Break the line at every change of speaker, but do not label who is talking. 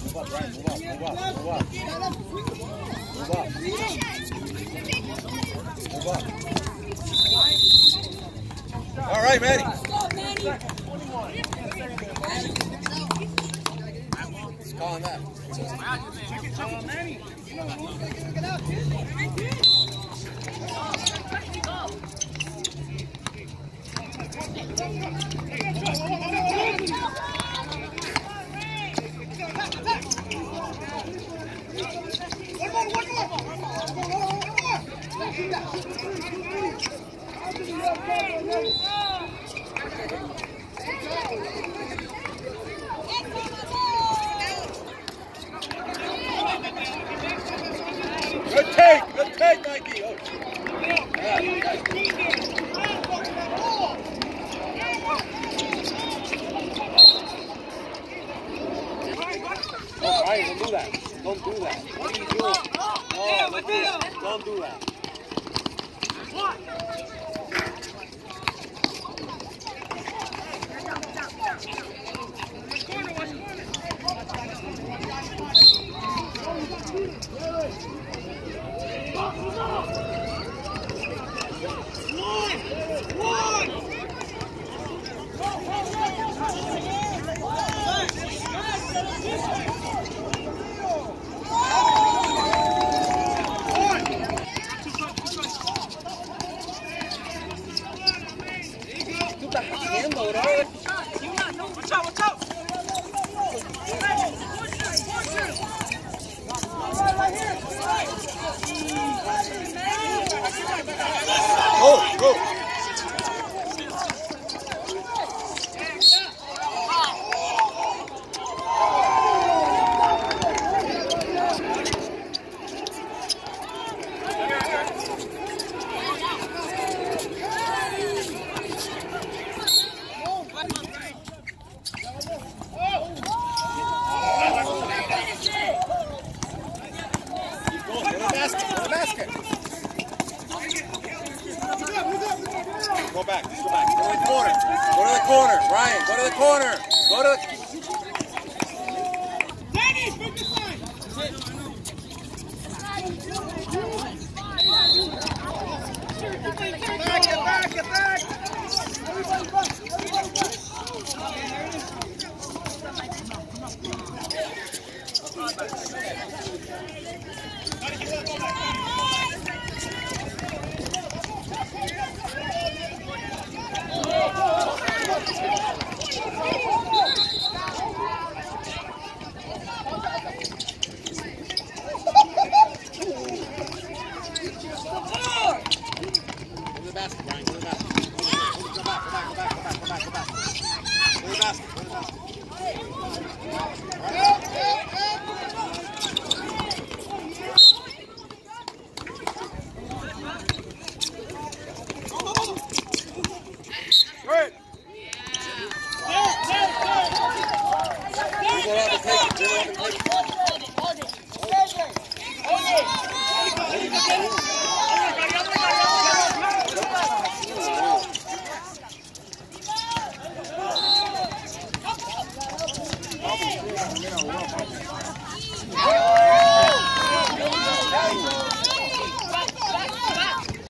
Move up, Ryan. Move up. Move up. Move up. Move up. Move up. All right, Manny. Let's call on that. Manny. Good take, Mikey. Oh, Ryan, don't do that. Don't do that. What are you doing? No, don't do that. Don't do that. Go! Go back. Go back. Go to the corner. Go to the corner. Ryan, go to the corner. Go to the...
Danny, pick the side. Get back. Everybody back. Everybody back.
Basket, Brian. Go to the basket. Go back. Go to the basket.